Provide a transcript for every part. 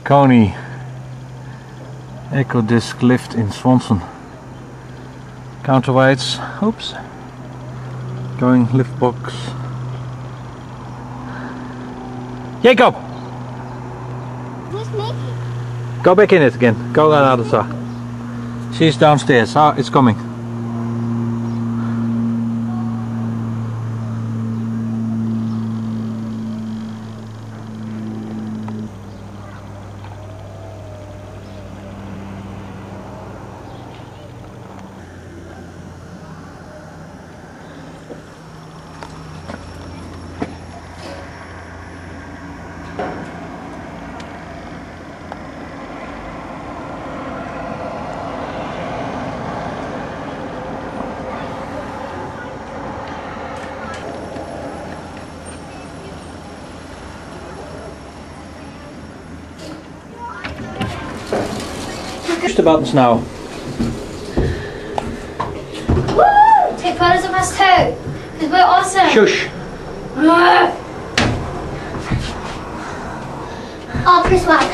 Kone Eco Disc lift in Swanson. Counterweights, oops, going lift box. Jacob! Where's Maggie? Go back in it again, go naar de zaak. She's downstairs, it's coming. Push the buttons now. Woo! Take photos of us too, because we're awesome. Shush. Oh, press one.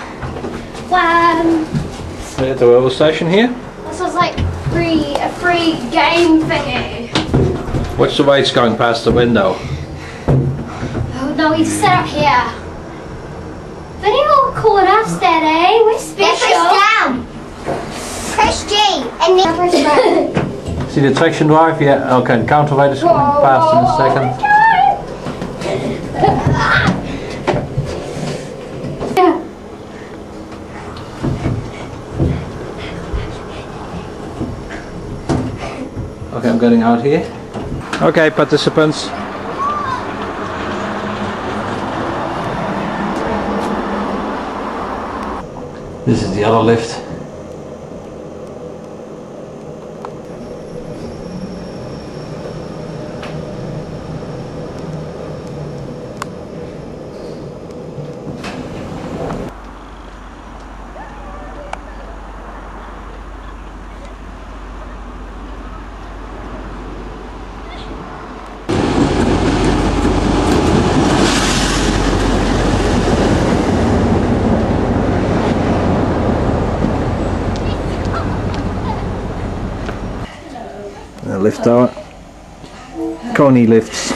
One. We're at the railway station here. This was like a free game thingy. Watch the weights going past the window. Oh no, we set up here. Video cool enough, Daddy. We're special. Press down. Press G and then press back. See the traction drive? Yeah, okay, counterweight is coming past in a second. Okay, I'm getting out here. Okay, participants. This is the other lift. Lift tower. Kone lifts.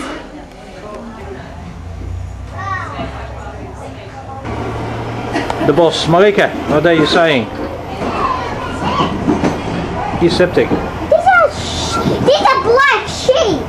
The boss, Marika, what are you saying? He's septic. These are black.